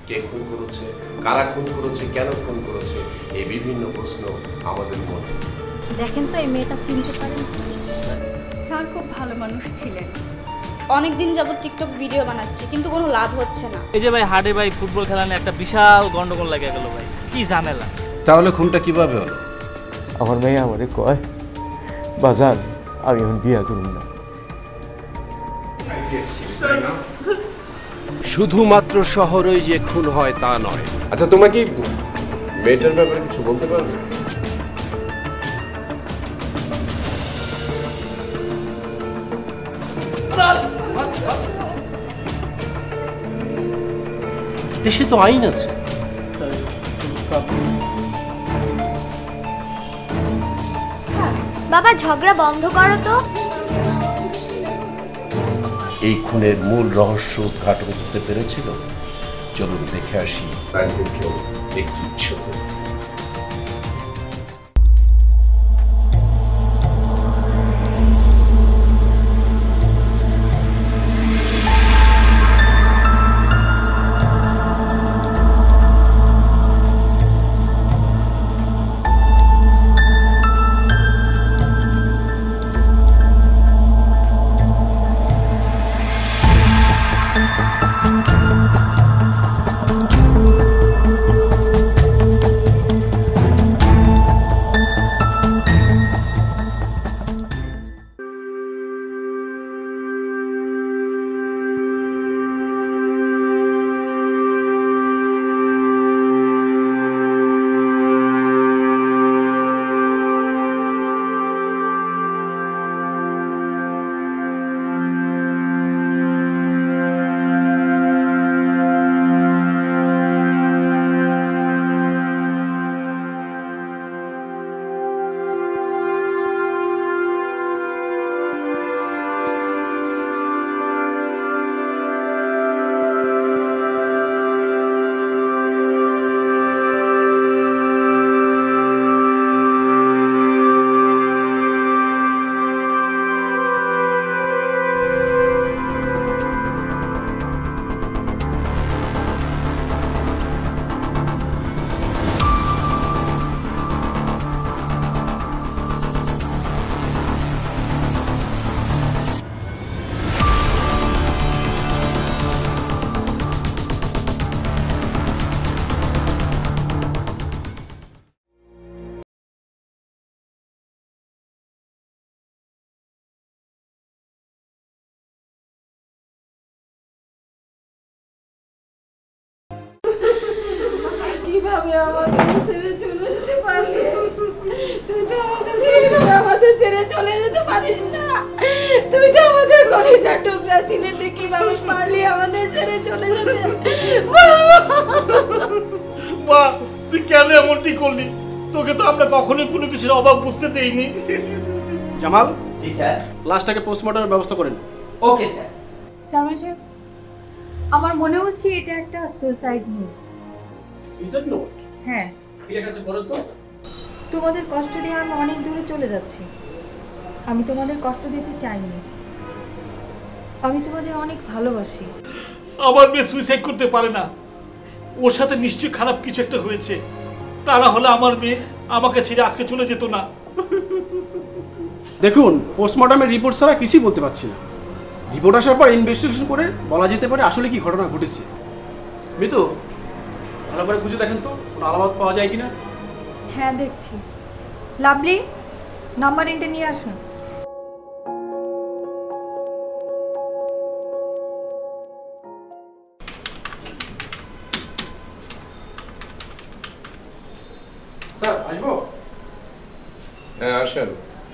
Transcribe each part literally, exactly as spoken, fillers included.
কে খুন করেছে, কারা খুন করেছে, কেন খুন করেছে, এই বিভিন্ন প্রশ্ন আমাদের মনে। দেখেন তো এই মেয়েটা চিনতে পারেন? স্যার খুব ভালো মানুষ ছিলেন। অনেকদিন যাবত টিকটক ভিডিও বানাচ্ছি কিন্তু কোনো লাভ হচ্ছে না। এই যে ভাই হাটে ভাই ফুটবল খেলা নিয়ে একটা বিশাল গন্ডগোল লেগে গেল ভাই, কি ঝামেলা। তাহলে খুনটা কিভাবে হলো? আমার মেয়ে আমারে কয় বাজান আমি এখন বিয়া করুন না। শুধুমাত্র শহরেই যে খুন হয় তা নয়। আচ্ছা, তোমরা কি মেয়েটার ব্যাপারে কিছু বলতে পারবে? দেশে তো আইন আছে। বাবা ঝগড়া বন্ধ করো তো। এই খুনের মূল রহস্য উদ্ঘাটন করতে পেরেছিল? চলুন দেখে আসি একটি ছোট। কিভাবে আমাদের ছেড়ে চলে যেতে পারলি? তুই তো আমাদেরকে এইভাবে আমাদের ছেড়ে চলে যেতে পারিস না। তুই তো আমাদের কলিজার টুকরা ছিলে, তুই কিভাবে পারলি আমাদের ছেড়ে চলে যেতে? মা, তুই কেন এমনটি করলি? তোকে তো আমরা কখনোই কোনো কিছুর অভাব বুঝতে দেইনি। জামাল, জি স্যার। লাশটাকে পোস্টমর্টমের ব্যবস্থা করেন। ওকে স্যার। স্যার, আমার মনে হচ্ছে এটা একটা সুইসাইড নোট। Suicide note? হ্যাঁ। এটা কাছে করো তো। তোমাদের কষ্ট দিয়ে আমি অনেক দূরে চলে যাচ্ছি। আমি তোমাদের কষ্ট দিতে চাইনি। আমি তোমাদের অনেক ভালোবাসি। আমার মেয়ে সুইসাইড করতে পারে না। ওর সাথে নিশ্চয়ই খারাপ কিছু একটা হয়েছে। তা না হলে আমার মেয়ে আমাকে ছেড়ে আজকে চলে যেত না। দেখুন, পোস্টমর্টমের রিপোর্ট ছাড়া কিছুই বলতে পারছি না। রিপোর্ট আসার পর ইনভেস্টিগেশন করে বলা যেতে পারে আসলে কি ঘটনা ঘটেছে। মিতু, ভালো করে খুঁজে দেখেন তো কোনো আলামত পাওয়া যায় কিনা। হ্যাঁ, দেখছি। লাভলি, নাম্বার ইনটা নিয়ে আসুন। স্যার, আসবো? হ্যাঁ, আসেন।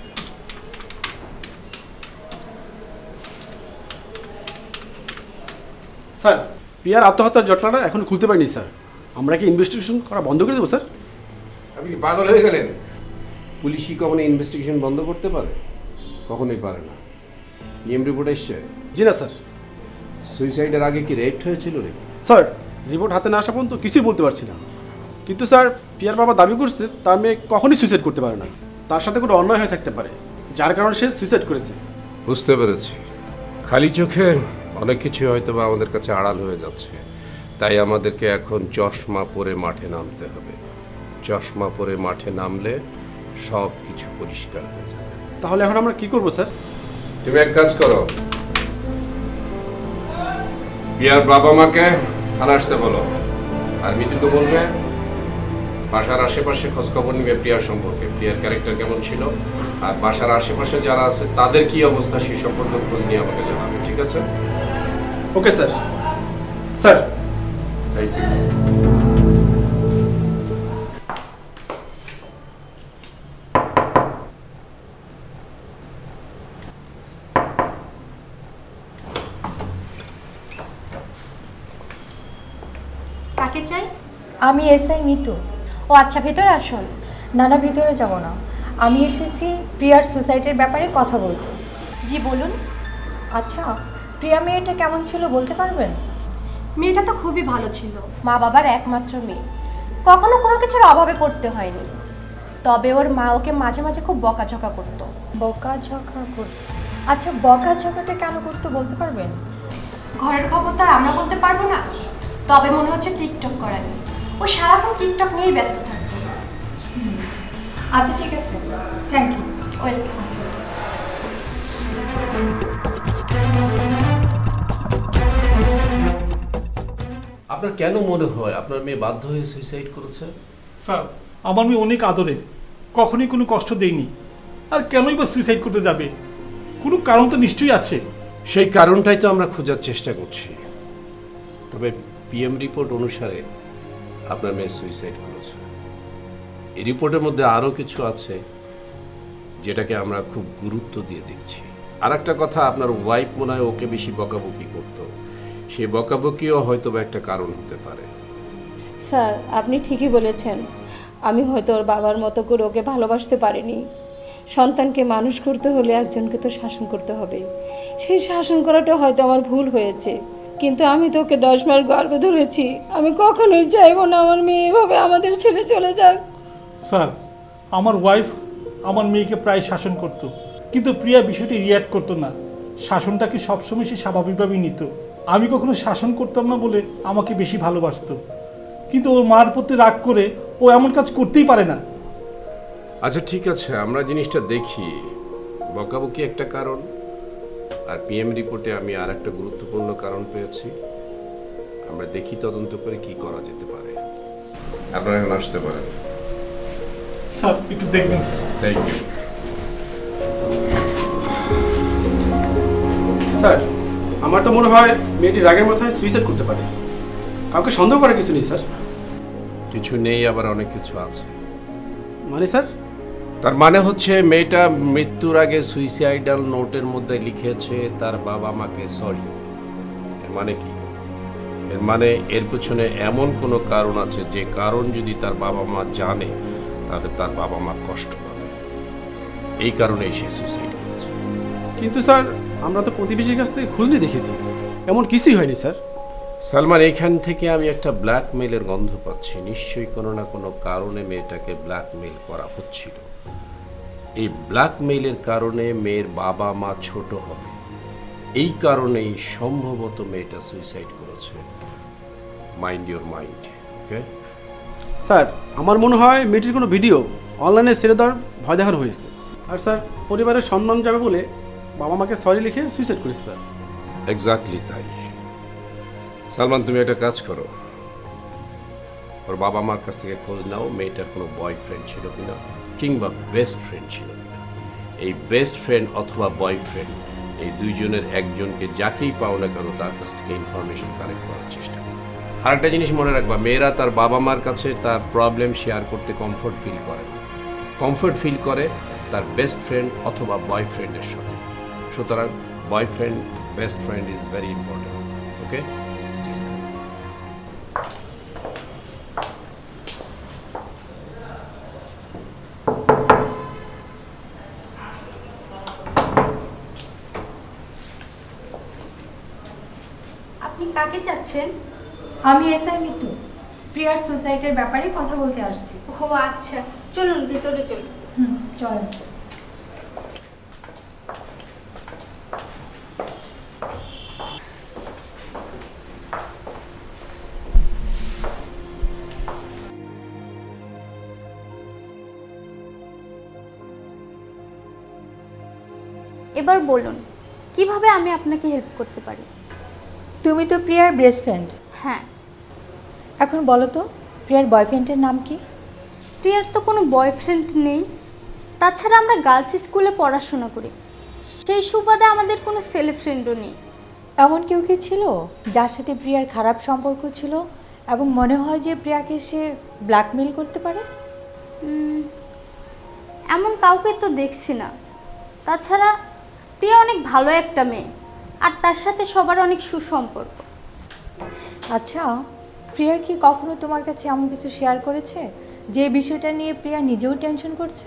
স্যার, পিয়ার আত্মহত্যার জটলাটা এখন খুলতে পারিনি স্যার। আমরা কি ইনভেস্টিগেশন করা বন্ধ করে দেবো স্যার? আপনি কি পাগল হয়ে গেলেন? পুলিশই কখনো ইনভেস্টিগেশন বন্ধ করতে পারে? কখনোই পারে না। পিএম রিপোর্ট এসছে? জি না স্যার। সুইসাইডের আগে কি রেপ হয়েছিল রে? স্যার, রিপোর্ট হাতে না আসা পর্যন্ত কিছুই বলতে পারছি না। কিন্তু স্যার, পিয়ার বাবা দাবি করছে তার মেয়ে কখনই সুইসাইড করতে পারে না। তার সাথে কোনো অন্যায় হয়ে থাকতে পারে, যার কারণে সে সুইসাইড করেছে। বুঝতে পেরেছি। খালি চোখে অনেক কিছু হয়তো বা আমাদের কাছে আড়াল হয়ে যাচ্ছে। তাই আমাদেরকে এখন চশমা পরে মাঠে নামতে হবে। চশমা পরে মাঠে নামলে সব কিছু পরিষ্কার হয়ে যাবে। তাহলে এখন আমরা কি করব স্যার? তুমি এক কাজ করো, প্রিয়ার বাবা মাকে থানা আসতে বলো, আর মিতুকে বলবে বাসার আশেপাশে খোঁজখবর নিবে প্রিয়ার সম্পর্কে, প্রিয়ার ক্যারেক্টার কেমন ছিল, আর বাসার আশেপাশে যারা আছে তাদের কি অবস্থা সেই সম্পর্কে খোঁজ নিয়ে আমাকে জানাবে, ঠিক আছে? Okay sir. Sir thank you. কাকে চাই? আমি এসআই মিতু। ও আচ্ছা, ভেতরে আসুন। না না, ভিতরে যাব না, আমি এসেছি প্রিয়ার সুসাইডের ব্যাপারে কথা বলতে। জি বলুন। আচ্ছা, প্রিয়া মেয়েটা কেমন ছিল বলতে পারবেন? মেয়েটা তো খুবই ভালো ছিল, মা বাবার একমাত্র মেয়ে, কখনো কোনো কিছুর অভাবে পড়তে হয়নি। তবে ওর মা ওকে মাঝে মাঝে খুব বকাঝকা করতো। বকাঝকা করতো? আচ্ছা, বকাঝকাটা কেন করতো বলতে পারবেন? ঘরের খবর তো আর আমরা বলতে পারবো না, তবে মনে হচ্ছে টিকটক করা নিয়ে। ও সারাক্ষণ টিকটক নিয়েই ব্যস্ত থাকতো। আচ্ছা ঠিক আছে, থ্যাংক ইউ। ওয়েলকাম। আপনার কেন মনে হয় আপনার মেয়ে বাধ্য হয়ে সুইসাইড করেছে? স্যার, আমার মেয়ে অনেক আদরে, কখনোই কোনো কষ্ট দেয়নি, আর কেনই বা সুইসাইড করতে যাবে? কোনো কারণ তো নিশ্চয়ই আছে। সেই কারণটাই তো আমরা খোঁজার চেষ্টা করছি। তবে পিএম রিপোর্ট অনুসারে আপনার মেয়ে সুইসাইড করেছে। এই রিপোর্টের মধ্যে আরও কিছু আছে যেটাকে আমরা খুব গুরুত্ব দিয়ে দেখছি। আর একটা কথা, আপনার ওয়াইফ মনে হয় ওকে বেশি বকাবকি করতো, সেই বকাবকিও হয়তো বা একটা কারণ হতে পারে। স্যার, আপনি ঠিকই বলেছেন, আমি হয়তো ওর বাবার মতো করে ওকে ভালোবাসতে পারিনি। সন্তানকে মানুষ করতে হলে একজনকে তো শাসন করতে হবে, সেই শাসন করাটা হয়তো আমার ভুল হয়েছে। কিন্তু আমি তো ওকে দশ মাস গর্ভে ধরেছি, আমি কখনোই চাইবো না আমার মেয়ে এভাবে আমাদের ছেড়ে চলে যাক। স্যার, আমার ওয়াইফ আমার মেয়েকে প্রায় শাসন করত, কিন্তু প্রিয়া বিষয়টি রিয়্যাক্ট করতো না। শাসনটাকে সবসময় সে স্বাভাবিকভাবেই নিত। আমি কখনো শাসন করতাম না বলে আমাকে বেশি ভালোবাসতো, কিন্তু ওর মার প্রতি রাগ করে ও এমন কাজ করতেই পারে না। আচ্ছা ঠিক আছে, আমরা জিনিসটা দেখি। বকাবকি একটা কারণ, আর পিএম রিপোর্টে আমি আর একটা গুরুত্বপূর্ণ কারণ পেয়েছি। আমরা দেখি তদন্ত করে কি করা যেতে পারে। আপনারা এখন আসতে পারেন। স্যার একটু দেখবেন স্যার। Thank you. স্যার, আমার তো মনে হয় মেয়েটি রাগের মাথায় সুইসাইড করতে পারে, কাউকে সন্দেহ করার কিছু নেই স্যার। কিছু নেই, আবার অনেক কিছু আছে। মানে স্যার? তার মানে হচ্ছে মেয়েটা মৃত্যুর আগে সুইসাইডাল নোটের মধ্যে লিখেছে তার বাবা মাকে সরি। এর মানে কি? এর মানে এর পেছনে এমন কোনো কারণ আছে যে কারণ যদি তার বাবা মা জানে তাহলে তার বাবা মা কষ্ট পাবে, এই কারণেই সে সুইসাইড করেছে। কিন্তু স্যার, আমরা তো প্রতিবেশীর কাছ থেকে খোঁজ নিয়ে দেখেছি, এমন কিছুই হয়নি স্যার। সালমান, এখান থেকে আমি একটা ব্ল্যাকমেইলের গন্ধ পাচ্ছি। নিশ্চয়ই কোনো না কোনো কারণে মেয়েটাকে ব্ল্যাকমেইল করা হচ্ছিল। এই ব্ল্যাকমেইলের কারণে মেয়ের বাবা মা ছোট হবে, এই কারণেই সম্ভবত মেয়েটা সুইসাইড করেছে। Mind your mind, okay? Sir, আমার মনে হয় মেয়েটির কোনো ভিডিও অনলাইনে ছেড়ে দেওয়ার ভয় দেখানো হয়েছে। আর স্যার, পরিবারের সম্মান যাবে বলে বাবা মাকে সরি লিখে সুইসাইড করেছে স্যার। এক্স্যাক্টলি তাই। সালমান, তুমি একটা কাজ করো, ওর বাবা মার কাছ থেকে খোঁজ নাও মেয়েটার কোনো বয়ফ্রেন্ড ছিল কিনা, কিংবা বেস্ট ফ্রেন্ড ছিল কিনা। এই বেস্ট ফ্রেন্ড অথবা বয়ফ্রেন্ড, এই দুইজনের একজনকে যাকেই পাও না কেন তার কাছ থেকে ইনফরমেশন কালেক্ট করার চেষ্টা করো। আর একটা জিনিস মনে রাখবা, মেয়েরা তার বাবা মার কাছে তার প্রবলেম শেয়ার করতে কমফোর্ট ফিল করে কমফোর্ট ফিল করে তার বেস্ট ফ্রেন্ড অথবা বয়ফ্রেন্ডের সাথে। সুতরাং boyfriend, best friend is very important, okay? আপনি কাকে চাচ্ছেন? আমি এসআই মিতু, প্রিয়ার সুসাইডের ব্যাপারে কথা বলতে আসছি। ও আচ্ছা, চলুন ভিতরে চলুন। হুম, চলেন। এবার বলুন কিভাবে আমি আপনাকে হেল্প করতে পারি? তুমি তো প্রিয়ার বেস্ট ফ্রেন্ড। হ্যাঁ। এখন বলো তো প্রিয়ার বয়ফ্রেন্ডের নাম কি? প্রিয়ার তো কোনো বয়ফ্রেন্ড নেই, তাছাড়া আমরা গার্লস স্কুলে পড়াশোনা করি, সেই সুবাদে আমাদের কোনো ছেলে ফ্রেন্ডও নেই। এমন কেউ কি ছিল যার সাথে প্রিয়ার খারাপ সম্পর্ক ছিল এবং মনে হয় যে প্রিয়াকে সে ব্ল্যাকমেইল করতে পারে? এমন কাউকে তো দেখছি না। তাছাড়া প্রিয়া অনেক ভালো একটা মেয়ে, আর তার সাথে সবার অনেক সুসম্পর্ক। আচ্ছা, প্রিয়া কি কখনো তোমার কাছে এমন কিছু শেয়ার করেছে যে বিষয়টা নিয়ে প্রিয়া নিজেও টেনশন করছে?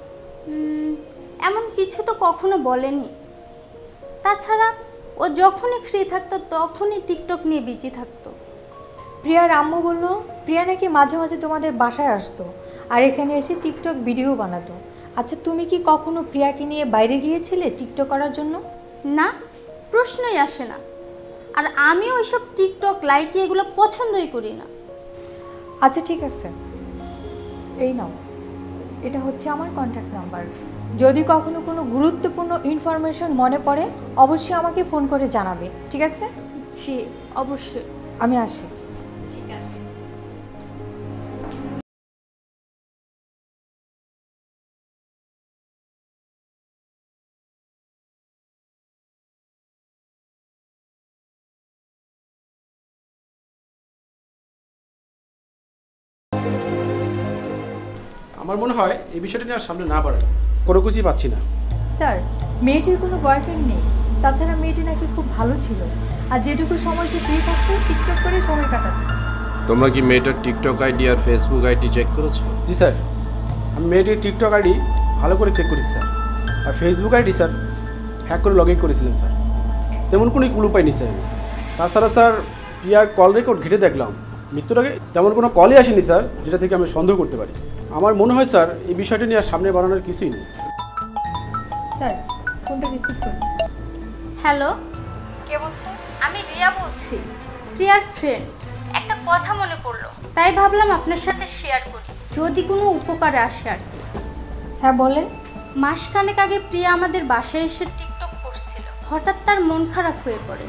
এমন কিছু তো কখনো বলেনি। তাছাড়া ও যখনই ফ্রি থাকতো তখনই টিকটক নিয়ে বিজি থাকতো। প্রিয়ার আম্মু বললো প্রিয়া নাকি মাঝে মাঝে তোমাদের বাসায় আসতো আর এখানে এসে টিকটক ভিডিও বানাতো। আচ্ছা, তুমি কি কখনো প্রিয়াকে নিয়ে বাইরে গিয়েছিলে টিকটক করার জন্য? না, প্রশ্নই আসে না। আর আমি ওইসব টিকটক লাইক এগুলো পছন্দই করি না। আচ্ছা ঠিক আছে, এই নাও, এটা হচ্ছে আমার কন্ট্যাক্ট নাম্বার। যদি কখনো কোনো গুরুত্বপূর্ণ ইনফরমেশন মনে পড়ে অবশ্যই আমাকে ফোন করে জানাবে, ঠিক আছে? জি অবশ্যই। আমি আসি। ঠিক আছে। আমার মনে হয় এই বিষয়টা নিয়ে আর সামনে না বাড়াই, কোনো কিছুই পাচ্ছি না। স্যার, মেয়েটির কোনো বয়ফ্রেন্ড নেই, তাছাড়া মেয়েটি নাকি খুব ভালো ছিল আর যেটুকু সময় সে ফ্রি থাকতো টিকটক করে সময় কাটাতো। তোমরা কি মেয়েটার টিকটক আইডি আর ফেসবুক আইডি চেক করেছো? জি স্যার, আমি মেয়েটির টিকটক আইডি ভালো করে চেক করেছি স্যার, আর ফেসবুক আইডি স্যার হ্যাক করে লগ ইন করেছিলাম স্যার, তেমন কোনো ক্লু পাইনি স্যার। তাছাড়া স্যার প্রিয়ার কল রেকর্ড ঘেটে দেখলাম, মৃত্যুর আগে তেমন কোনো কলই আসেনি স্যার যেটা থেকে আমি সন্দেহ করতে পারি। আমার মনে হয় স্যার এই বিষয়টা নিয়ে আর সামনে বাড়ানোর কিছুই নেই। স্যার, ফোনটা রিসিভ করুন। হ্যালো, কে বলছেন? আমি রিয়া বলছি, প্রিয়ার ফ্রেন্ড। একটা কথা মনে পড়লো, তাই ভাবলাম আপনার সাথে শেয়ার করি, যদি কোনো উপকারে আসে আর কি। হ্যাঁ বলেন। মাসখানেক আগে প্রিয়া আমাদের বাসায় এসে টিকটক করছিল, হঠাৎ তার মন খারাপ হয়ে পড়ে।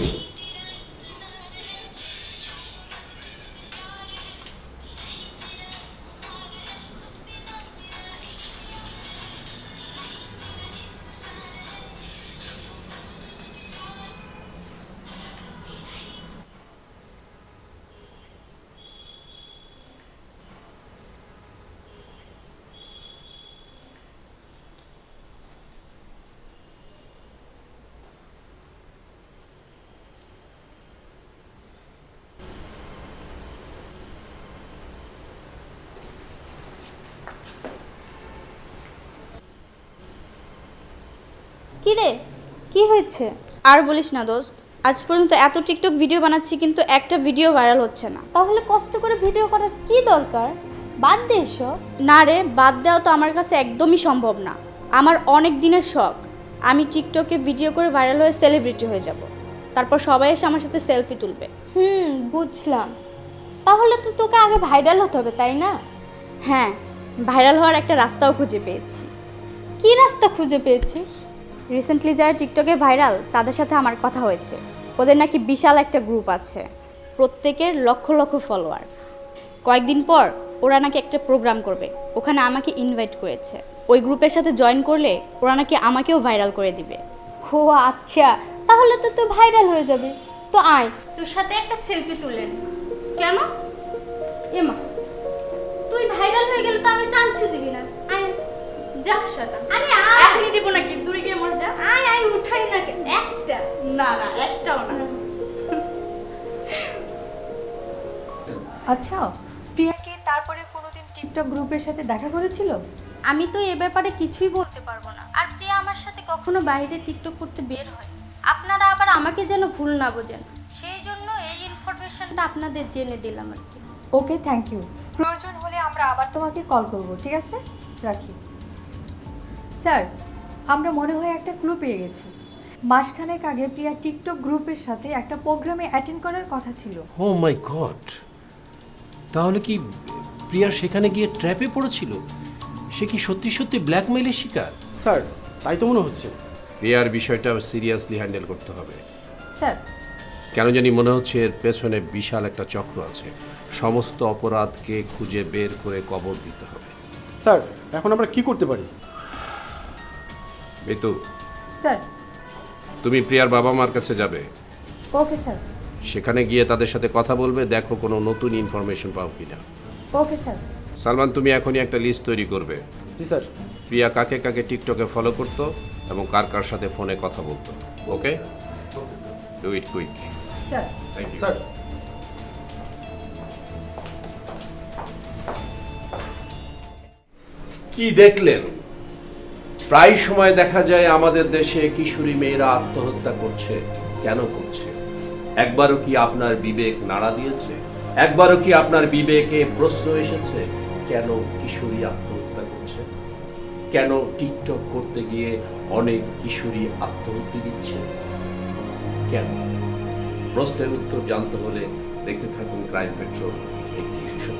কি রে, কি হয়েছে? আর বলিস না দোস্ত, আজ পর্যন্ত এত টিকটক ভিডিও বানাচ্ছি কিন্তু একটা ভিডিও ভাইরাল হচ্ছে না। তাহলে কষ্ট করে ভিডিও করার কি দরকার? বাদ দে এসব। না রে, বাদ দেওয়া তো আমার কাছে একদমই সম্ভব না। আমার অনেক দিনের শখ, আমি টিকটকে ভিডিও করে ভাইরাল হয়ে সেলিব্রিটি হয়ে যাব, তারপর সবাই এসে আমার সাথে সেলফি তুলবে। হুম, বুঝলাম। তাহলে তো তোকে আগে ভাইরাল হতে হবে, তাই না? হ্যাঁ, ভাইরাল হওয়ার একটা রাস্তাও খুঁজে পেয়েছি। কি রাস্তা খুঁজে পেয়েছিস? রিসেন্টলি যারা টিকটকে ভাইরাল তাদের সাথে আমার কথা হয়েছে। ওদের নাকি বিশাল একটা গ্রুপ আছে, প্রত্যেকের লক্ষ লক্ষ ফলোয়ার। কয়েকদিন পর ওরা নাকি একটা প্রোগ্রাম করবে, ওখানে আমাকে ইনভাইট করেছে। ওই গ্রুপের সাথে জয়েন করলে ওরা নাকি আমাকেও ভাইরাল করে দিবে। ও আচ্ছা, তাহলে তো তুই ভাইরাল হয়ে যাবে। তো আয়, তোর সাথে একটা সেলফি তুলেন। কেন? এমা, তুই ভাইরাল হয়ে গেলে তো আমি চান্সই দিবি না। আয় যা শয়তান। আরে আয়, এখনি দিব নাকি? দূরে গিয়ে মর যা। আয় আয়, উঠাই না একটা। না না, একটাও না। আচ্ছা, প্রিয়া কি তারপরে কোনোদিন টিকটক গ্রুপের সাথে দেখা করেছিল? আমি তো এ ব্যাপারে কিছুই বলতে পারবো না। আর প্রিয়া আমার সাথে কখনো বাইরে টিকটক করতে বের হয়। আপনারা আবার আমাকে যেন ভুল না বোঝেন, সেই জন্য এই ইনফরমেশনটা আপনাদের জেনে দিলাম আর কি। Okay, thank you. প্রয়োজন হলে আমরা আবার তোমাকে কল করব, ঠিক আছে? রাখি। স্যার, আমরা মনে হয় একটা ক্লু পেয়ে গেছি। মাসখানেক আগে প্রিয়া টিকটক গ্রুপের সাথে একটা প্রোগ্রামে অ্যাটেন্ড করার কথা ছিল। ও মাই গড, তাহলে কি প্রিয়া সেখানে গিয়ে ট্র্যাপে পড়েছিল? সে কি সত্যি সত্যি ব্ল্যাকমেইলের শিকার? স্যার, তাই তো মনে হচ্ছে। প্রিয়ার বিষয়টা সিরিয়াসলি হ্যান্ডেল করতে হবে। স্যার কেন জানি মনে হচ্ছে এর পেছনে বিশাল একটা চক্র আছে, সমস্ত অপরাধকে খুঁজে বের করে কবর দিতে হবে। স্যার এখন আমরা কি করতে পারি? মিতু, স্যার তুমি প্রিয়ার বাবা মার কাছে যাবে, ওকে স্যার। সেখানে গিয়ে তাদের সাথে কথা বলবে, দেখো কোনো নতুন ইনফরমেশন পাও কিনা। Okay sir. সালমান, তুমি এখনই একটা লিস্ট তৈরি করবে। জি স্যার। প্রিয়া কাকে কাকে টিকটকে ফলো করতো এবং কার কার সাথে ফোনে কথা বলতো। Okay, do it quick. Sir. Thank you sir. কি দেখলেন? প্রায় সময় দেখা যায় আমাদের দেশে কিশোরী মেয়েরা আত্মহত্যা করছে। কেন করছে? একবারও কি আপনার বিবেক নাড়া দিয়েছে? একবারও কি আপনার বিবেকে প্রশ্ন এসেছে কেন কিশোরী আত্মহত্যা করছে? কেন টিকটক করতে গিয়ে অনেক কিশোরী আত্মহত্যা দিচ্ছে? কেন? প্রশ্নের উত্তর জানতে হলে দেখতে থাকুন ক্রাইম পেট্রোল, একটি সত্য।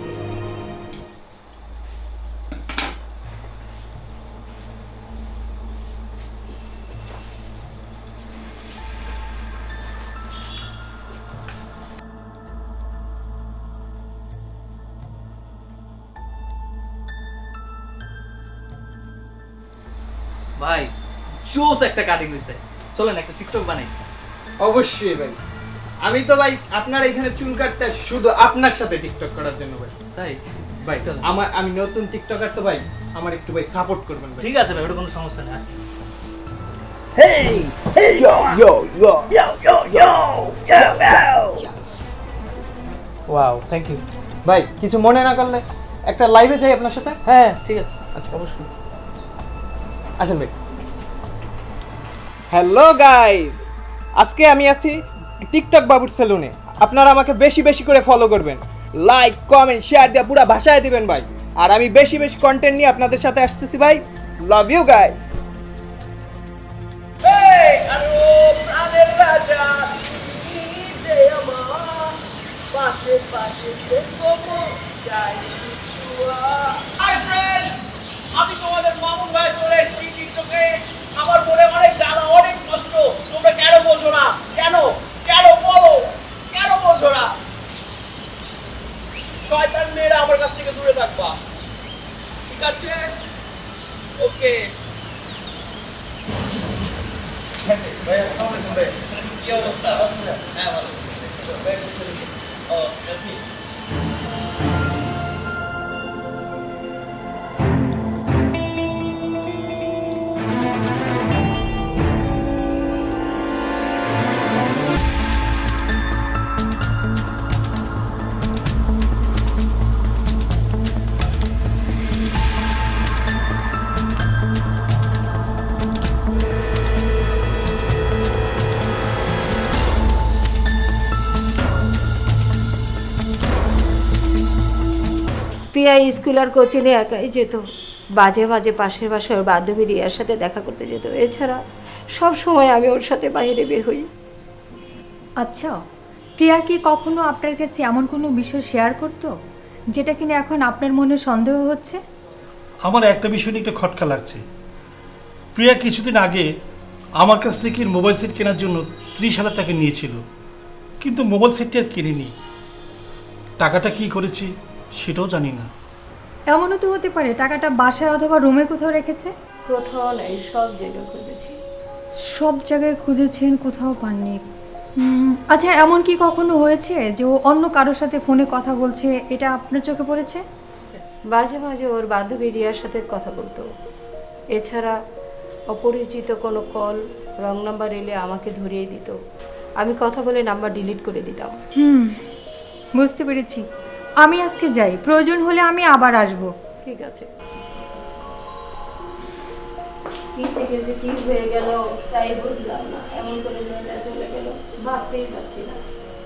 ভাই জোস একটা কাটিং দিছে, চলেন একটা টিকটক বানাই। অবশ্যই ভাই, আমি তো ভাই আপনার এখানে চুল কাটতে শুধু আপনার সাথে টিকটক করার জন্য ভাই। তাই ভাই আমার আমি নতুন টিকটকার তো ভাই, আমার একটু ভাই সাপোর্ট করবেন ভাই। ঠিক আছে ভাই, ওটা কোনো সমস্যা নেই। আজকে hey hey yo yo yo yo yo yo yo. Wow, thank you ভাই। কিছু মনে না করলে একটা লাইভে যাই আপনার সাথে? হ্যাঁ ঠিক আছে, আচ্ছা অবশ্যই আসেন ভাই। হ্যালো গাইস, আজকে আমি আছি টিকটক বাবুর সেলুনে। আপনারা আমাকে বেশি বেশি করে ফলো করবেন, লাইক কমেন্ট শেয়ার দিয়ে পুরো ভাষায় দিবেন ভাই। আর আমি বেশি বেশি কন্টেন্ট নিয়ে আপনাদের সাথে আসতেছি ভাই। Love you guys. এই আরো প্রাণের রাজা তুমি যে আমার পাশে পাশে দেখো চাই ছুয়া। হাই ফ্রেন্ডস, আমি তোমাদের মামুন ভাই চলে এসেছি টিকটকে। আমার মনে অনেক জ্বালা, অনেক কষ্ট। তোমরা কেন বোঝো না? কেন কেন বলো, কেন বোঝো না? শয়তান মেয়েরা আমার কাছ থেকে দূরে থাকবা, ঠিক আছে? ওকে ভাই, আসসালামু আলাইকুম ভাই। কি অবস্থা? হ্যাঁ ভালো। ও আপনি প্রিয়া স্কুল আর কোচিংয়ে একাই যেত, বাজে বাজে পাশের বাসার ওর বান্ধবী রিয়ার সাথে দেখা করতে যেত। এছাড়া সব সময় আমি ওর সাথে বাইরে বের হই। আচ্ছা, প্রিয়া কি কখনো আপনার কাছে এমন কোনো বিষয় শেয়ার করতো যেটা কিনা এখন আপনার মনে সন্দেহ হচ্ছে? আমার একটা বিষয় নিয়ে একটু খটকা লাগছে। প্রিয়া কিছুদিন আগে আমার কাছ থেকে মোবাইল সেট কেনার জন্য ত্রিশ হাজার টাকা নিয়েছিল, কিন্তু মোবাইল সেটটি আর কিনিনি। টাকাটা কি করেছি সেটাও জানি না। এমনও তো হতে পারে টাকাটা বাসায় অথবা রুমে কোথাও রেখেছে। কোথাও নাই, সব জায়গায় খুঁজেছি। সব জায়গায় খুঁজেছেন, কোথাও পাননি। উম, আচ্ছা, এমন কি কখনো হয়েছে যে ও অন্য কারোর সাথে ফোনে কথা বলছে, এটা আপনার চোখে পড়েছে? মাঝে মাঝে ওর বান্ধবী রিয়ার সাথে কথা বলতো। এছাড়া অপরিচিত কোনো কল রং নাম্বার এলে আমাকে ধরিয়ে দিত। আমি কথা বলে নাম্বার ডিলিট করে দিতাম। হুম, বুঝতে পেরেছি। আমি আজকে যাই, প্রয়োজন হলে আমি আবার আসব। ঠিক আছে। কি থেকে যে কি হয়ে গেল তাই বুঝলাম না। এমন করে মেয়েটা চলে গেল, ভাবতেই পারছি না।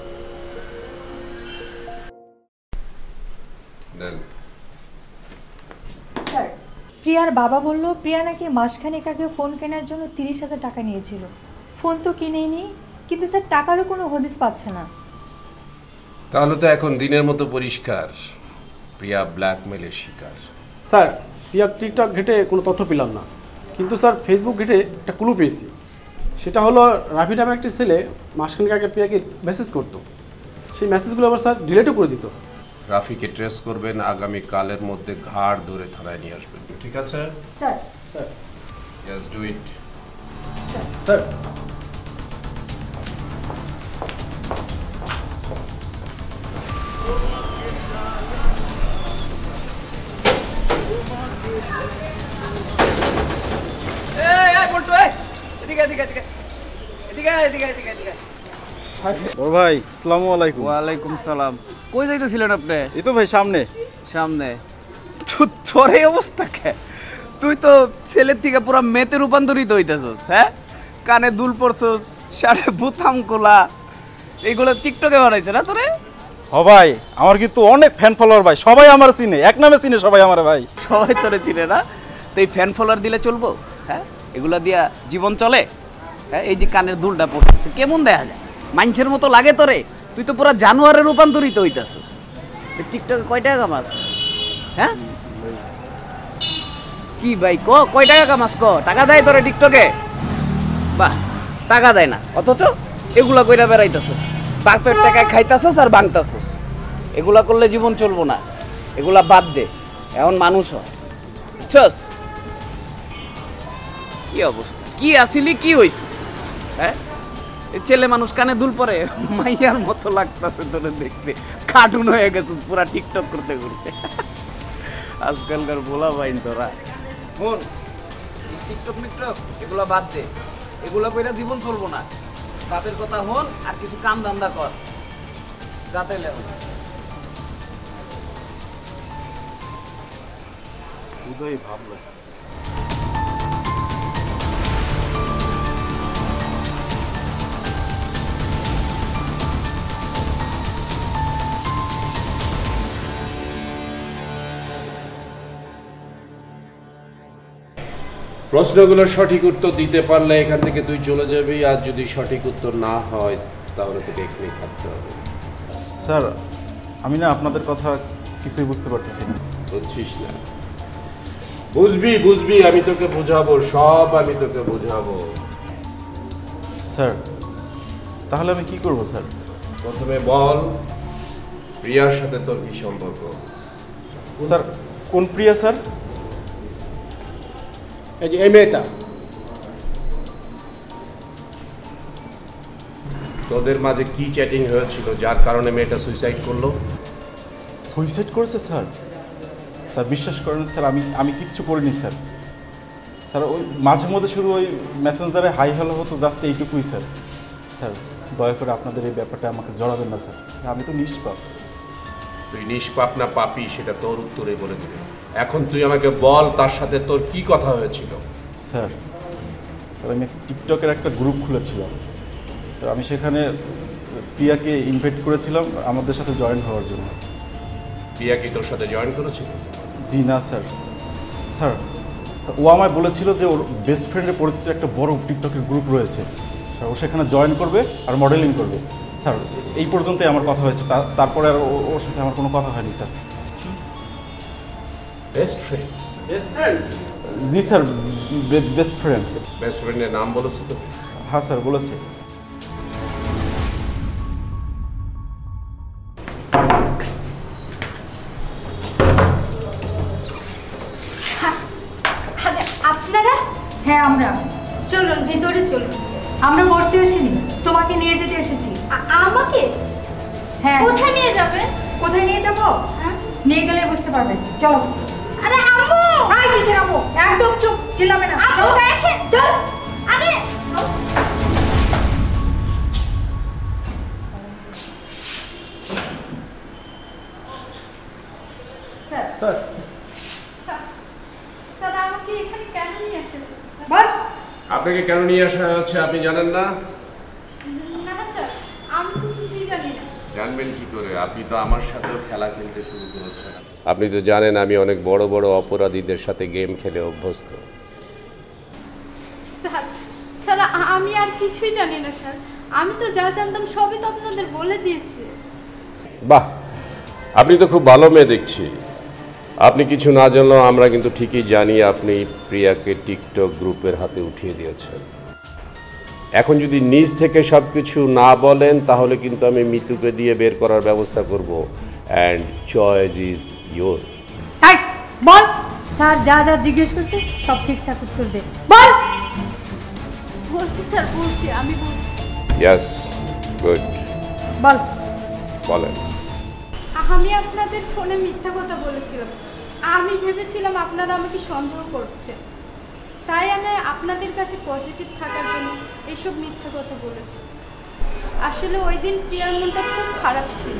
স্যার, প্রিয়ার বাবা বলল প্রিয়া নাকি মাসখানেক আগে ফোন কেনার জন্য তিরিশ হাজার টাকা নিয়েছিল। ফোন তো কিনেইনি, কিন্তু স্যার টাকারও কোনো হদিস পাচ্ছে না। তাহলে তো এখন দিনের মতো পরিষ্কার প্রিয়া ব্ল্যাকমেলের শিকার। স্যার, প্রিয়া টিকটক ঘেটে কোনো তথ্য পেলাম না, কিন্তু স্যার ফেসবুক ঘেটে একটা ক্লু পেয়েছি। সেটা হলো রাফি নামে একটা ছেলে মাসখানেক আগে প্রিয়াকে মেসেজ করতো, সেই মেসেজগুলো আবার স্যার ডিলেটও করে দিত। রাফিকে ট্রেস করবেন, আগামী কালের মধ্যে ঘাড় ধরে থানায় নিয়ে আসবেন, ঠিক আছে? Sir sir just do it. Sir বড় ভাই আসসালামু আলাইকুম। ওয়ালাইকুম সালাম। কই যাইতেছিলেন আপনি? এই তো ভাই সামনে সামনে। তোর এই অবস্থা কে? তুই তো ছেলের থেকে পুরো মেতে রূপান্তরিত হইতেছস। হ্যাঁ, কানে দুল পরছস, শাড়ে বুতাম কোলা, এইগুলো টিকটকে বানাইছে না তোরে? হ ভাই, আমার কিন্তু অনেক ফ্যান ফলোয়ার ভাই, সবাই আমার চিনে, এক নামে চিনে সবাই আমার ভাই। সবাই তোরে চিনে না? তো এই ফ্যান ফলোয়ার দিলে চলবো? হ্যাঁ, এগুলা দিয়া জীবন চলে? হ্যাঁ, এই যে কানের দুলটা পড়তেছে কেমন দেখা যায়? মানুষের মতো লাগে তোরে? তুই তো পুরো জানোয়ারে রূপান্তরিত হইতাছস। টিকটকে কয় টাকা কামাস? হ্যাঁ কি ভাই ক, কয় টাকা কামাস ক? টাকা দেয় তোরে টিকটকে? বাহ, টাকা দেয় না, অথচ এগুলা কইরা বেড়াইতাছস, বাপের টাকায় খাইতাছস আর ভাঙতাছস। এগুলা করলে জীবন চলবো না, এগুলা বাদ দে, এখন মানুষ হ, বুঝছস? কি অবস্থা, কি আসিলি, কি হইছিস? হ্যাঁ, ছেলে মানুষ কানে দুল পরে, মাইয়ার মতো লাগতাছে তোরে দেখতে, কার্টুন হয়ে গেছিস পুরা টিকটক করতে করতে। আজকালকার বলা বাইন তোরা। শোন, টিকটক মিকটক এগুলা বাদ দে, এগুলা কইরা জীবন চলবো না। বাপের কথা হন আর কিছু কাম ধান্দা কর, যাতে লেও। উদয় ভাবলো প্রশ্নগুলোর সঠিক উত্তর দিতে পারলে এখান থেকে তুই চলে যাবি, আর যদি সঠিক উত্তর না হয় তাহলে তোকে এখানেই থাকতে হবে। স্যার, আমি না আপনাদের কথা কিছুই বুঝতে পারতেছি না। বুঝছিস না? বুঝবি বুঝবি, আমি তোকে বোঝাবো, সব আমি তোকে বোঝাবো। স্যার, তাহলে আমি কি করব স্যার? প্রথমে বল, প্রিয়ার সাথে তোর কি সম্পর্ক? স্যার, কোন প্রিয়া স্যার? এই যে এই মেয়েটা। তোদের মাঝে কি চ্যাটিং হয়েছিল যার কারণে মেয়েটা সুইসাইড করলো? সুইসাইড করেছে স্যার? স্যার বিশ্বাস করেন স্যার, আমি আমি কিচ্ছু করিনি স্যার। স্যার ওই মাঝে মধ্যে শুধু ওই মেসেঞ্জারে হাই হ্যালো হতো, জাস্ট এইটুকুই স্যার। স্যার দয়া করে আপনাদের এই ব্যাপারটা আমাকে জড়াবেন না স্যার, আমি তো নিষ্পাপ। তুই নিষ্পাপ না পাপি সেটা তোর উত্তরে বলে দিবে। এখন তুই আমাকে বল, তার সাথে তোর কি কথা হয়েছিল? স্যার স্যার আমি টিকটকের একটা গ্রুপ খুলেছিলাম, তো আমি সেখানে প্রিয়াকে ইনভাইট করেছিলাম আমাদের সাথে জয়েন হওয়ার জন্য। প্রিয়া কি তোর সাথে জয়েন করেছিল? জি না স্যার। স্যার ও আমায় বলেছিল যে ওর বেস্ট ফ্রেন্ডের পরিচিত একটা বড় টিকটকের গ্রুপ রয়েছে, স্যার ও সেখানে জয়েন করবে আর মডেলিং করবে। স্যার এই পর্যন্তই আমার কথা হয়েছে, তারপরে আর ওর সাথে আমার কোনো কথা হয়নি sir. Best friend? Best friend? জি স্যার, বেস্ট ফ্রেন্ড। বেস্ট ফ্রেন্ডের নাম বলেছে তো? হ্যাঁ স্যার বলেছে। আপনারা? হ্যাঁ আমরা। চলুন ভিতরে চলুন। আমরা বসতে আসিনি, তোমাকে নিয়ে যেতে এসেছি। আমাকে? হ্যাঁ। কোথায় নিয়ে যাবে? কোথায় নিয়ে যাবো? হ্যাঁ, নিয়ে গেলে বুঝতে পারবে, চলো। আরে আম্মু! আয় কিসের আম্মু? একদম চুপ, চিল্লাবে না। আম্মু দেখেন, চল। আরে স্যার স্যার স্যার আমাকে এখানে কেন নিয়ে আসেন? বস। আপনাকে কেন নিয়ে আসা হয়েছে আপনি জানেন না? না না স্যার, আমি তো কিছুই জানি না। জানবেন কি করে? আপনি তো আমার সাথেও খেলা খেলতে শুরু করেছেন। আপনি তো জানেন আমি অনেক বড় বড় অপরাধীদের সাথে গেম খেলে অভ্যস্ত। স্যার স্যার আমি আর কিছুই জানি না স্যার, আমি তো যা জানতাম সবই তো আপনাদের বলে দিয়েছি। বাহ, আপনি তো খুব ভালো মেয়ে দেখছি। আপনি কিছু না জানলেও আমরা কিন্তু ঠিকই জানি আপনি প্রিয়াকে টিকটক গ্রুপের হাতে উঠিয়ে দিয়েছেন। এখন যদি নিজ থেকে সব কিছু না বলেন তাহলে কিন্তু আমি মিতুকে দিয়ে বের করার ব্যবস্থা করব অ্যান্ড চয়েস ইজ ইয়োর। এই বল, স্যার যা যা জিজ্ঞেস করছে সব ঠিকঠাক উত্তর দে, বল। বলছি স্যার, বলছি, আমি বলছি। ইয়েস, গুড, বল। বলেন। আমি আপনাদের ফোনে মিথ্যা কথা বলেছিলাম। আমি ভেবেছিলাম আপনারা আমাকে সন্দেহ করছে, তাই আমি আপনাদের কাছে পজিটিভ থাকার জন্য এসব মিথ্যা কথা বলেছি। আসলে ওই দিন প্রিয়ার মনটা খুব খারাপ ছিল।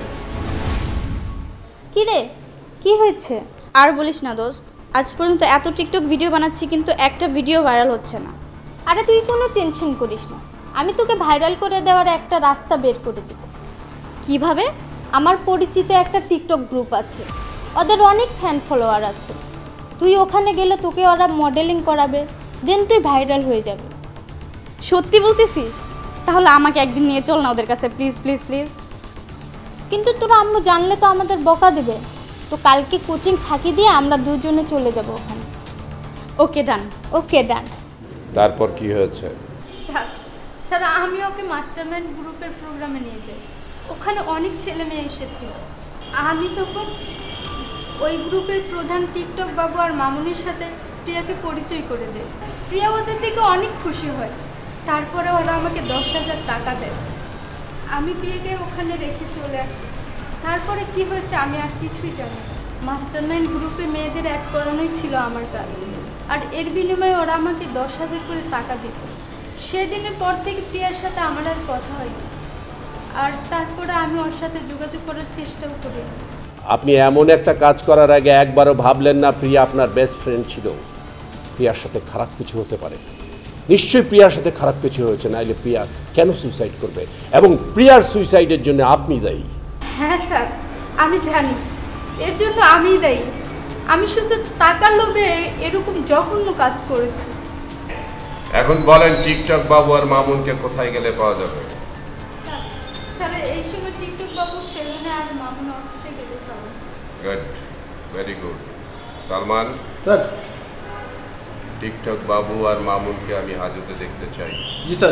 কি রে, কি হয়েছে? আর বলিস না দোস্ত, আজ পর্যন্ত এত টিকটক ভিডিও বানাচ্ছি কিন্তু একটা ভিডিও ভাইরাল হচ্ছে না। আরে তুই কোনো টেনশন করিস না, আমি তোকে ভাইরাল করে দেওয়ার একটা রাস্তা বের করে দেব। কিভাবে? আমার পরিচিত একটা টিকটক গ্রুপ আছে, ওদের অনেক ফ্যান ফলোয়ার আছে। তুই ওখানে গেলে তোকে ওরা মডেলিং করাবে, দেন তুই ভাইরাল হয়ে যাবে। সত্যি বলতেছিস? তাহলে আমাকে একদিন নিয়ে চল না ওদের কাছে, প্লিজ প্লিজ প্লিজ। কিন্তু তোরা আম্মু জানলে তো আমাদের বকা দেবে, তো কালকে কোচিং ফাঁকি দিয়ে আমরা দুজনে চলে যাব ওখানে। ওকে ডান, ওকে ডান। তারপর কি হয়েছে? স্যার স্যার আমি ওকে মাস্টারমাইন্ড গ্রুপের প্রোগ্রামে নিয়ে যাই। ওখানে অনেক ছেলে মেয়ে এসেছিল। আমি তখন ওই গ্রুপের প্রধান টিকটক বাবু আর মামুনির সাথে প্রিয়াকে পরিচয় করে দেয়। প্রিয়া ওদের থেকে অনেক খুশি হয়। তারপরে ওরা আমাকে দশ হাজার টাকা দেয়। আমি প্রিয়াকে ওখানে রেখে চলে আসি। তারপরে কি হয়েছে আমি আর কিছুই জানি না। মাস্টারমাইন্ড গ্রুপে মেয়েদের অ্যাড করানোই ছিল আমার কাজ, আর এর বিনিময়ে ওরা আমাকে দশ হাজার করে টাকা দিত। সেদিনের পর থেকে প্রিয়ার সাথে আমার আর কথা হয়নি, আর তারপরে আমি ওর সাথে যোগাযোগ করার চেষ্টাও করি। আপনি এমন একটা কাজ করার আগে একবারও ভাবলেন না প্রিয়া আপনার বেস্ট ফ্রেন্ড ছিল? প্রিয়ার সাথে খারাপ কিছু হতে পারে, নিশ্চয়ই প্রিয়ার সাথে খারাপ কিছু হয়েছে, নাইলে প্রিয়া কেন সুইসাইড করবে? এবং প্রিয়ার সুইসাইডের জন্য আপনি দায়ী। হ্যাঁ স্যার, আমি জানি এর জন্য আমিই দায়ী। আমি শুধু টাকার লোভে এরকম জঘন্য কাজ করেছি। এখন বলেন টিকটক বাবু আর মামুনকে কোথায় গেলে পাওয়া যাবে? স্যার এই সময় টিকটক বাবু সেলুনে আর মামুন অফিসে গেলে পাবেন। Good, very good. Salman sir, TikTok বাবু আর মামুনকে আমি হাজতে দেখতে চাই। জি স্যার।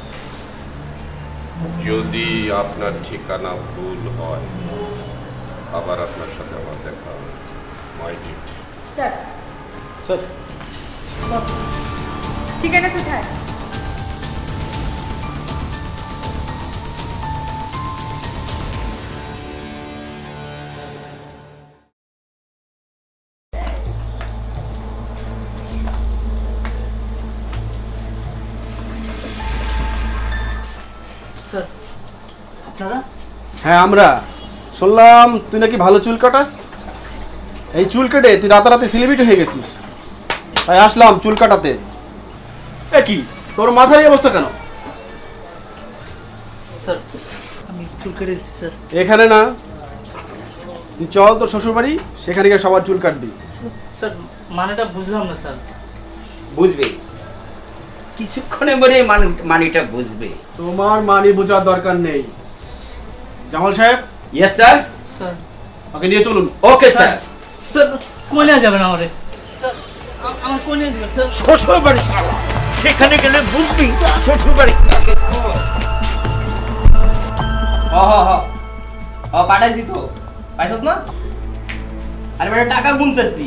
যদি আপনার ঠিকানা ভুল হয় আবার আপনার সাথে আমার দেখা হবে। মাই ডিট। স্যার স্যার ঠিকানা কোথায়? স্যার আপনারা? হ্যাঁ আমরা শুনলাম তুই নাকি ভালো চুল কাটাস। এই চুল কেটে তুই রাতারাতি সেলিব্রিটি হয়ে গেছিস, তাই আসলাম চুল কাটাতে। এ কি তোর মাথার এই অবস্থা কেন? স্যার আমি চুল কেটে দিচ্ছি স্যার। এখানে না, তুই চল তোর শ্বশুর বাড়ি, সেখানে গিয়ে সবার চুল কাটবি। স্যার মানেটা বুঝলাম না স্যার। বুঝবে কিছুক্ষণে মরে মানিটা বুঝবে। তোমার মানি বোঝার দরকার নেই। জামাল সাহেব। Yes sir. স্যার ওকে নিয়ে চলুন। ওকে স্যার। স্যার কই নিয়ে যাবেন আমারে? স্যার আমার কই নিয়ে যাবেন স্যার? শ্বশুর বাড়ি, সেখানে গেলে বুঝবি শ্বশুর বাড়ি। হ হ হ হ পাঠাইছি তো, পাইছস না? আরে বেটা টাকা গুনতেছি।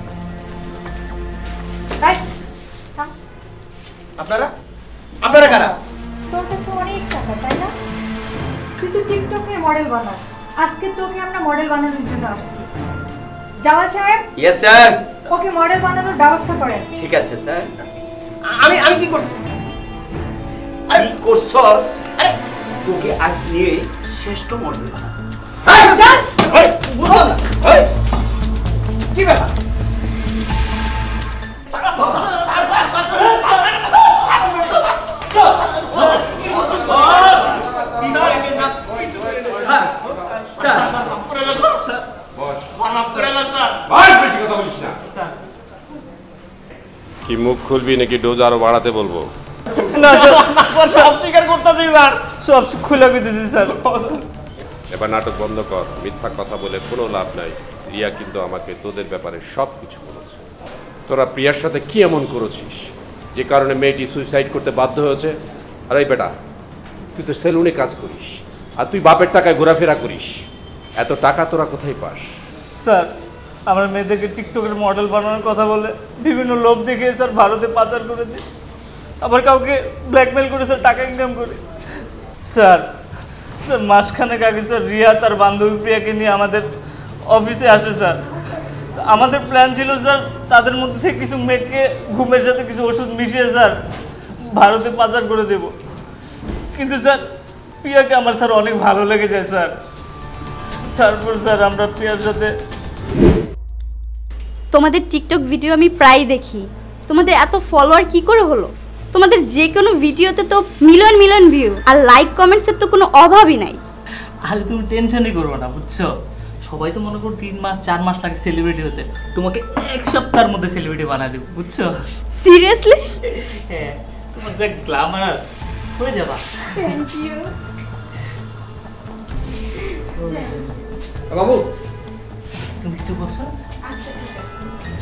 আপনারা আপনারা কারা? তোর কাছে অনেক টাকা তাই না? তুই তো টিকটকের মডেল বানাস, আজকে তোকে আমরা মডেল বানানোর জন্য আসছি। জামাল সাহেব। Yes sir. ওকে মডেল বানানোর ব্যবস্থা করেন। ঠিক আছে স্যার। আমি আমি কি করছি? আরে করছস? আরে তোকে আজ নিয়ে শ্রেষ্ঠ মডেল বানাবো। এই চল। এই বুঝো না। এই কি ব্যাপার? কি মুখ খুলবি নাকি ডোজ আরো বাড়াতে বলবো? না স্যার, সব টিকার করতেছি স্যার, সব খুলে দিতেছি স্যার। এবার নাটক বন্ধ কর, মিথ্যা কথা বলে কোনো লাভ নাই। রিয়া কিন্তু আমাকে তোদের ব্যাপারে সব কিছু বলেছে। তোরা প্রিয়ার সাথে কি এমন করেছিস যে কারণে মেয়েটি সুইসাইড করতে বাধ্য হয়েছে? আরে বেটা, তুই তো সেলুনে কাজ করিস আর তুই বাপের টাকায় ঘোরাফেরা করিস, এত টাকা তোরা কোথায় পাস? স্যার আমার মেয়েদেরকে টিকটকের মডেল বানানোর কথা বলে বিভিন্ন লোভ দেখে স্যার ভারতে পাচার করে দিই, আবার কাউকে ব্ল্যাকমেল করে স্যার টাকা ইনকাম করে। স্যার স্যার মাসখানেক আগে স্যার রিয়া তার বান্ধবী প্রিয়াকে নিয়ে আমাদের অফিসে আসে স্যার। আমাদের প্ল্যান ছিল স্যার তাদের মধ্যে থেকে কিছু মেয়েকে ঘুমের সাথে কিছু ওষুধ মিশিয়ে স্যার ভারতে পাচার করে দেব, কিন্তু স্যার প্রিয়াকে আমার স্যার অনেক ভালো লেগে যায় স্যার। তারপর স্যার আমরা প্রিয়ার সাথে। তোমাদের টিকটক ভিডিও আমি প্রায় দেখি, তোমাদের এত ফলোয়ার কি করে হলো? তোমাদের যে কোনো ভিডিওতে তো মিলিয়ন মিলিয়ন ভিউ আর লাইক কমেন্টসের তো কোনো অভাবই নাই। আরে তুমি টেনশনই করবে না বুঝছো, সবাই তো মনে করো তিন মাস চার মাস লাগে সেলিব্রিটি হতে, তোমাকে এক সপ্তাহের মধ্যে সেলিব্রিটি বানায় দেব বুঝছো। সিরিয়াসলি? হ্যাঁ, তোমার যা গ্ল্যামার হয়ে যাবা। থ্যাংক ইউ বাবু তুমি কিছু বলছো? আচ্ছা ঠিক আছে।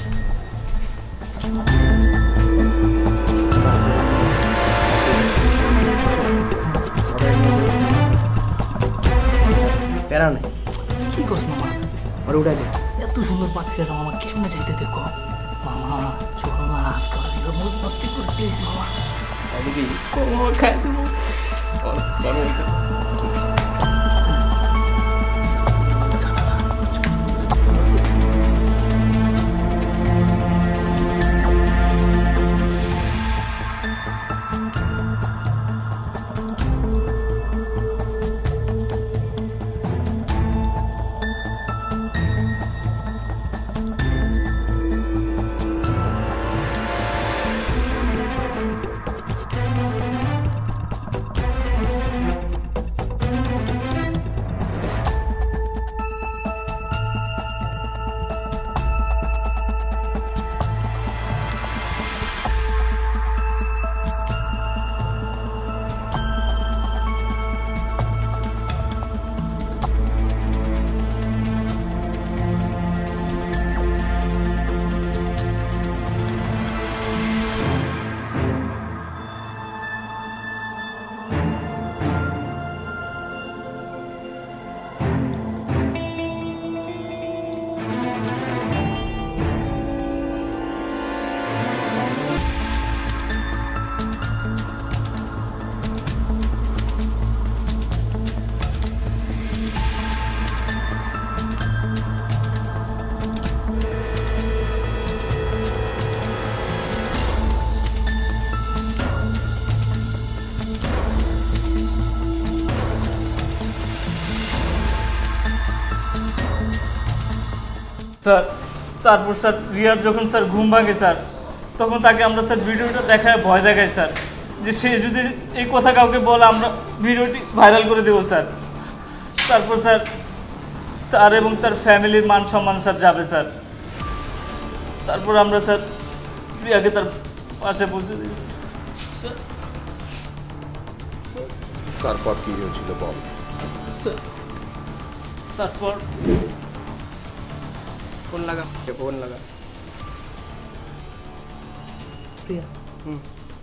প্যারা নাই, কি করছ মামা? আর উঠাই দে। এত সুন্দর পাখিটা মামা কেমনে চাইতে দেখো মামা, চলো না আজকে মস্ত মস্তি করে পেয়েছি মামা। বাবু কি মামা খাই দেবো। স্যার তারপর স্যার রিয়ার যখন স্যার ঘুম ভাঙে স্যার, তখন তাকে আমরা স্যার ভিডিওটা দেখায় ভয় দেখাই স্যার, যে সে যদি এই কথা কাউকে বলে আমরা ভিডিওটি ভাইরাল করে দেবো স্যার। তারপর স্যার তার এবং তার ফ্যামিলির মান সম্মান স্যার যাবে স্যার। তারপর আমরা স্যার প্রিয়াকে তার পাশে পৌঁছে দিই স্যার। তারপর কি হয়েছিল বল? স্যার তারপর ফোন লাগা, ফোন লাগা। প্রিয়া হুম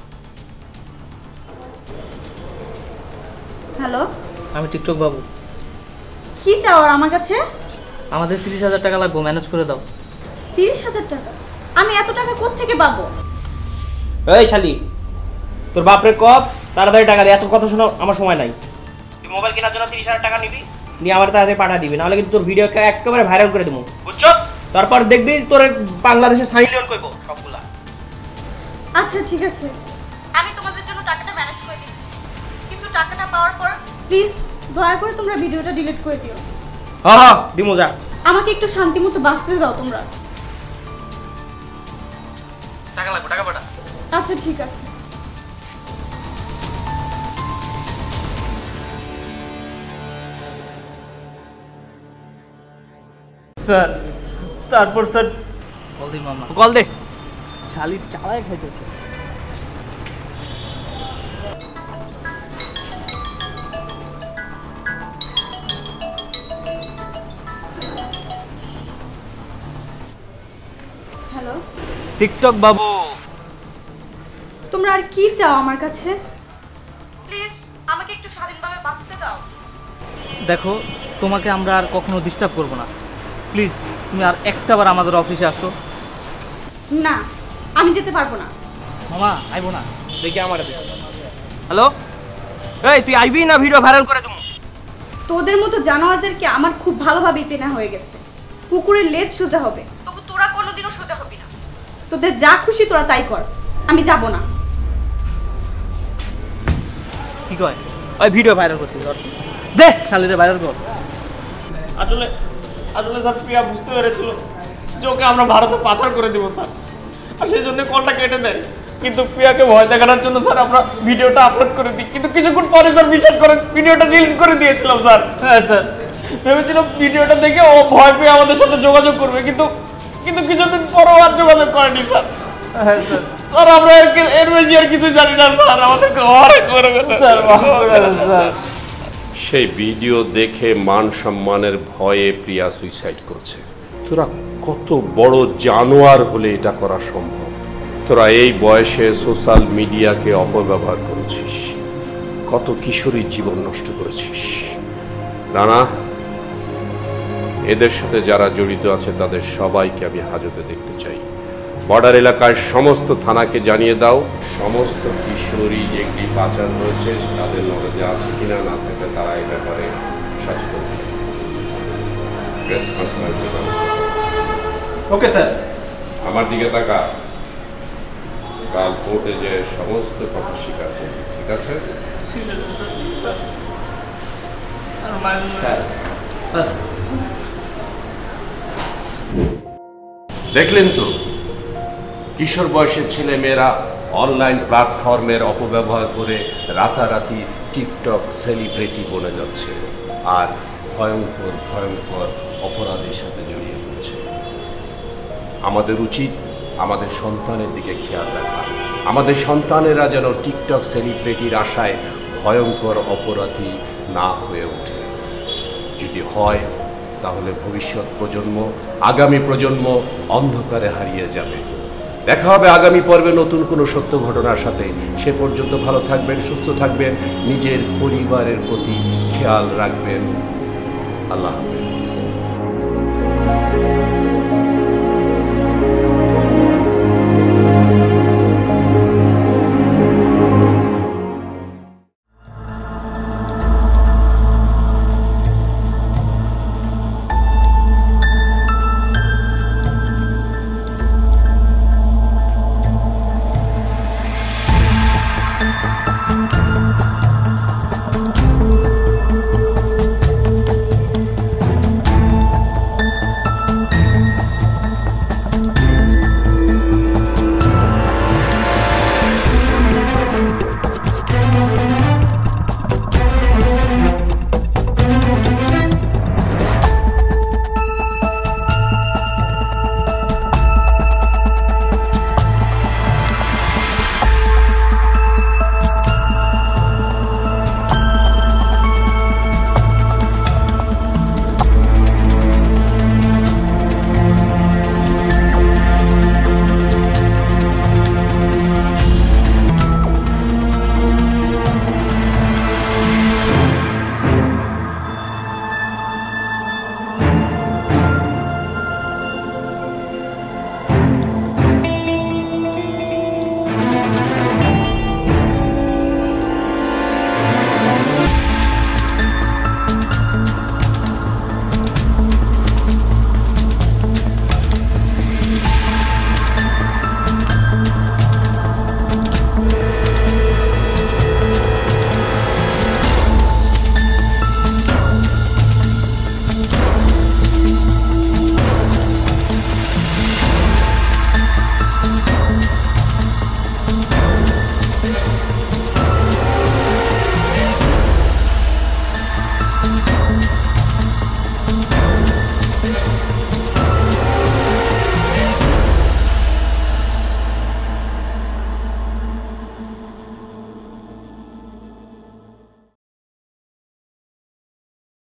হ্যালো, আমি টিকটক বাবু। কি চাও আর আমার কাছে? আমাদের তিরিশ হাজার টাকা লাগবে, ম্যানেজ করে দাও। তিরিশ হাজার টাকা? আমি এত টাকা কোত্থেকে পাবো? এই শালি, তোর বাপরে কপ তাড়াতাড়ি টাকা দে, এত কথা শোনো আমার সময় নাই। তুই মোবাইল কেনার জন্য তিরিশ হাজার টাকা নিবি, নিয়ে আমার তাড়াতাড়ি পাঠা দিবি, নাহলে কিন্তু তোর ভিডিও একেবারে ভাইরাল করে দেবো বুঝছো। তারপর দেখবি তোর বাংলাদেশে সানি লিওন কইবো সবগুলা। আচ্ছা ঠিক আছে, আমি তোমাদের জন্য টাকাটা ম্যানেজ করে দিচ্ছি, কিন্তু টাকাটা পাওয়ার পর প্লিজ দয়া করে তোমরা ভিডিওটা ডিলিট করে দিও। হ্যাঁ হ্যাঁ দিমু যা। আমাকে একটু শান্তি মতো বাঁচতে দাও তোমরা। টাকা লাগবে, টাকা পাঠা। আচ্ছা ঠিক আছে। স্যার তারপর স্যার কল দে মামা, কল দে। শালি চালায় খাইতেছে। হ্যালো টিকটক বাবু, তোমরা আর কি চাও আমার কাছে? আমাকে একটু স্বাধীনভাবে বাঁচতে দাও। দেখো তোমাকে আমরা আর কখনো ডিস্টার্ব করবো না, প্লিজ তুমি আর একটাবার আমাদের অফিসে আসো। না, আমি যেতে পারবো না। মামা আইবো না, দেখি আমার হ্যালো, এই তুই আইবি না ভিডিও ভাইরাল করে দেবো? তোদের মতো জানোয়ারদেরকে আমার খুব ভালোভাবে চেনা হয়ে গেছে। কুকুরের লেজ সোজা হবে, তবু তোরা কোনোদিনও সোজা হবি না। তোদের যা খুশি তোরা তাই কর, আমি যাব না। কি কয়? ওই ভিডিও ভাইরাল করতে দে শালিরে ভাইরাল কর। আসলে আসলে স্যার প্রিয়া বুঝতে পেরেছিল যে ওকে আমরা ভারতে পাচার করে দেবো স্যার, আর সেই জন্য কলটা কেটে দেয়। কিন্তু প্রিয়াকে ভয় দেখানোর জন্য স্যার আমরা ভিডিওটা আপলোড করে দিই, কিন্তু কিছুক্ষণ পরে স্যার বিশ্বাস করে ভিডিওটা ডিলিট করে দিয়েছিলাম স্যার। হ্যাঁ স্যার, ভেবেছিলাম ভিডিওটা দেখে ও ভয় পেয়ে আমাদের সাথে যোগাযোগ করবে, কিন্তু কিন্তু কিছুদিন পরও আর যোগাযোগ করেনি স্যার। হ্যাঁ স্যার, স্যার আমরা এর বেশি আর কিছু জানি না স্যার, আমাদেরকে অনেক করে স্যার স্যার। সেই ভিডিও দেখে মান সম্মানের ভয়ে প্রিয়া সুইসাইড করছে। তোরা কত বড় জানোয়ার হলে এটা করা সম্ভব? তোরা এই বয়সে সোশ্যাল মিডিয়াকে অপব্যবহার করেছিস, কত কিশোরীর জীবন নষ্ট করেছিস। রানা, এদের সাথে যারা জড়িত আছে তাদের সবাইকে আমি হাজতে দেখতে চাই। বর্ডার এলাকায় সমস্ত থানাকে জানিয়ে দাও, সমস্ত কিশোরী যেগুলি পাচার হয়েছে তাদের নলেজে আছে কিনা, না থাকলে তারা এই ব্যাপারে সচেতন। প্রেস কনফারেন্সের ব্যবস্থা। Okay sir. আমার দিকে তাকা, কাল কোর্টে যে সমস্ত কথা স্বীকার করবে, ঠিক আছে? স্যার স্যার দেখলেন তো, কিশোর বয়সের ছেলে মেয়েরা অনলাইন প্ল্যাটফর্মের অপব্যবহার করে রাতারাতি টিকটক সেলিব্রিটি বনে যাচ্ছে আর ভয়ঙ্কর ভয়ঙ্কর অপরাধের সাথে জড়িয়ে পড়ছে। আমাদের উচিত আমাদের সন্তানের দিকে খেয়াল রাখা, আমাদের সন্তানেরা যেন টিকটক সেলিব্রিটির আশায় ভয়ঙ্কর অপরাধী না হয়ে ওঠে। যদি হয় তাহলে ভবিষ্যৎ প্রজন্ম, আগামী প্রজন্ম অন্ধকারে হারিয়ে যাবে। দেখা হবে আগামী পর্বে নতুন কোনো সত্য ঘটনার সাথে। সে পর্যন্ত ভালো থাকবেন, সুস্থ থাকবেন, নিজের পরিবারের প্রতি খেয়াল রাখবেন। আল্লাহ হাফেজ।